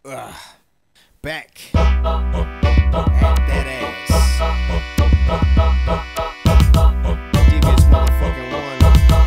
Back at that ass. Devious motherfucking one.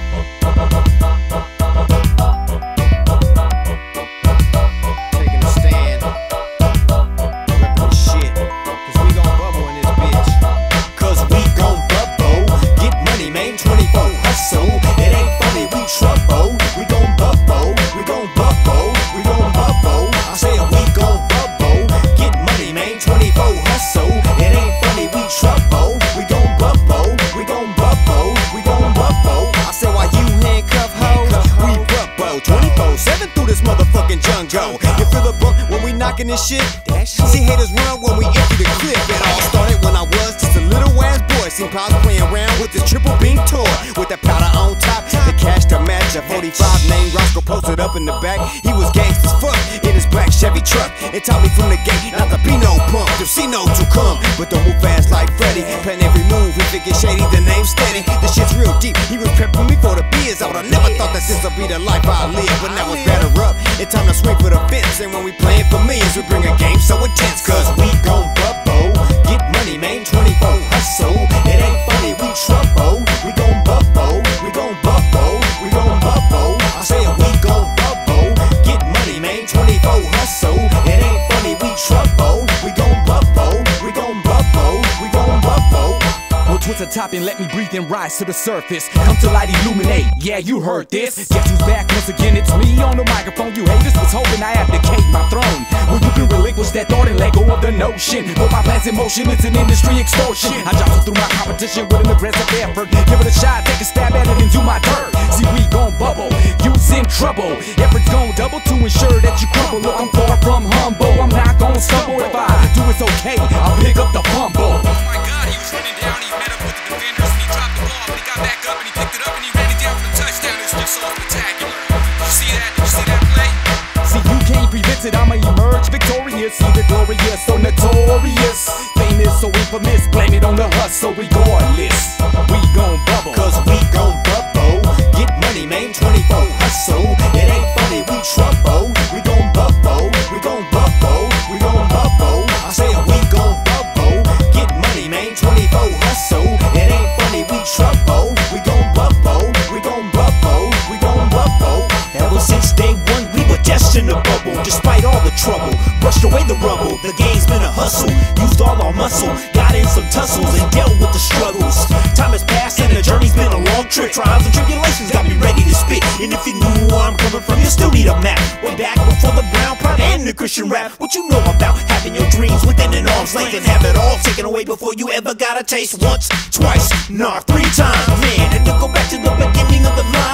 Taking a stand. Ripping the shit. Cause we gon' bubble in this bitch. Cause we gon' bubble. Get money, man, 24 hustle. It ain't funny, we trouble. We gon' bubble. We gon' bubble. We gon' bubble. I say we gon' bubble. Get money, man, 24 hustle. It ain't funny, we trouble. We gon' bubble. We gon' bubble. We gon' bubble. I say while you handcuff hoes, we bubble 24/7 through this motherfucking jungle. You feel the bump when we knockin' this shit? See haters run when we empty the clip. It all started when I was just a little ass boy. Seen pops playing around with this triple beam toy with that powder on top, the cash to match. A 45 named Roscoe posted up in the back. He was gangsta's fuck in his black Chevy truck. It taught me from the gate not to be no punk. To see no to come, but don't move fast like Freddy. Plan every move, if it gets shady, the name's steady. The shit's real deep. He was prepping me for the beers. I would've never thought that this would be the life I live. But now it's better up. It's time to swing for the fence. And when we playing for millions, we bring a game so intense. Cause we gon' bubble. Get money, man, 24 hustle. It ain't funny, we trouble. We gon' bubble. We gon' bubble. We gon' bubble. I say we gon' bubble. Get money, man, 24 hustle. It ain't funny, we trouble. We gon' bubble. We gon' bubble. We gon' bubble. Well, twist the top and let me breathe and rise to the surface. Come to light, illuminate. Yeah, you heard this. Guess who's back once again? It's me on the microphone. You haters was hoping I abdicate my throne. Well, you can relinquish that thought and let go of the notion. Put my plans in motion, it's an industry extortion. I jostle through my competition with an aggressive effort. Give it a shot, take a stab at it and do my dirt. See, we gon' bubble, you's in trouble. Efforts gon' double to ensure that you crumble. Look, I'm far from humble. I'm not gon' stumble. If I do it's okay, I'll pick up the fumble. Oh my God, he was running down, he met up with the defenders and he dropped the ball, but he got back up and he picked it up and he ran it down for the touchdown. It's just so spectacular. Did you see that? Did you see that play? See, you can't prevent it, I'ma emerge victorious. Either glorious or notorious. Famous or infamous, blame it on the hustle regardless. We gon' bubble. Cause we gon' bubble. Get money, man, 24 hustle. It ain't funny, we trouble. We gon' bubble. We gon' bubble. We gon' bubble. I say we gon' bubble. Get money, man, 24 hustle. It ain't funny, we trouble. We gon' bubble. We gon' bubble. We gon' bubble. Ever since day one, we were destined to bubble. Despite all the trouble, brushed away the rubble. The game's been a hustle, used all our muscle, got in some tussles and dealt with the struggles. Time has passed and the journey's been a long trip. Trials and tribulations got me ready to spit. And if you knew where I'm coming from, you still need a map. Way back before the brown pride and the Christian rap. What you know about having your dreams within an arm's length and have it all taken away before you ever got a taste? Once, twice, nah, 3 times, man. And to go back to the beginning of the line.